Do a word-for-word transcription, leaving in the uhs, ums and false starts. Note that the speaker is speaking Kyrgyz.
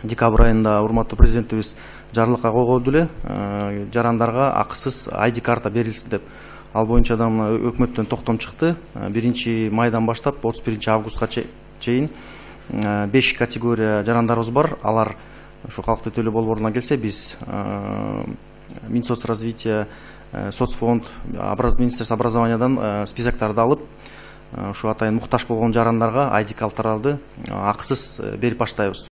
декабрь айында урматтуу президентибиз жарлыкка койгон эле жарандарга акысыз ай ди карта берилсин деп. Ал боюнча да өкмөттөн токтом чыкты. биринчи майдан баштап отуз биринчи августка чейин беш категория жарандарыбыз бар. Алар ушу калктуу төлөө болборуна келсе, биз Минсоцразвития, соцфонд, Министерство образованиядан списоктарды алып, ушу атайын муктаж болгон жарандарга ай ди карталарды акысыз берип баштайбыз.